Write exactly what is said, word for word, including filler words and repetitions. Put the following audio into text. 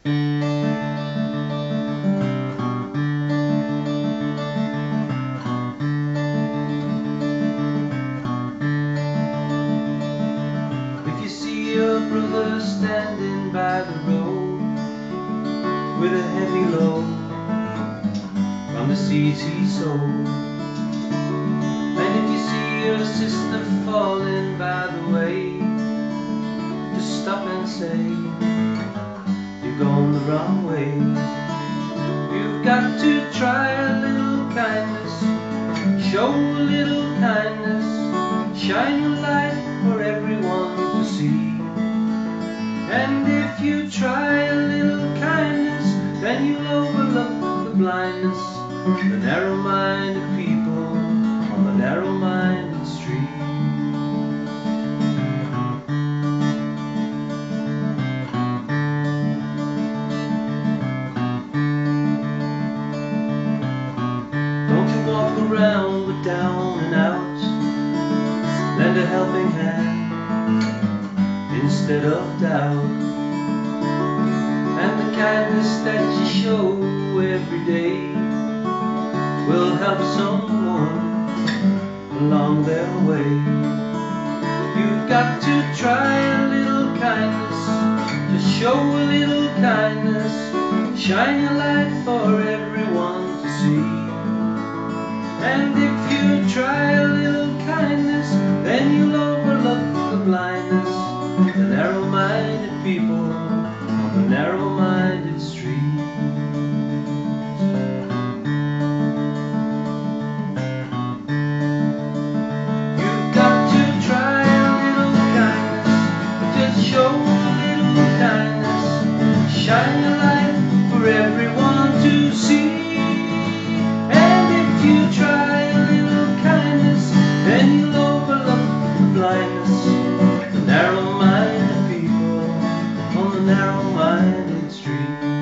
If you see your brother standing by the road with a heavy load from the seeds he sowed, and if you see your sister falling by the way, just stop and say, you're going the wrong way. You've got to try a little kindness, show a little kindness, shine your light for everyone to see. And if you try a little kindness, then you'll overlook the blindness, the narrow-minded people on the narrow-minded street. Don't you walk around with down and out, lend a helping hand instead of doubt. And the kindness that you show every day will help someone along their way. You've got to try a little kindness, just show a little kindness, shine your light for everyone to see. And if you try a little kindness, then you'll overlook the blindness, the narrow-minded people on the narrow-minded street. You've got to try a little kindness, just show a little kindness, shine your light for everyone to see. And if you try a little kindness, then you'll overlook the blindness, the narrow-minded people on the narrow-minded street.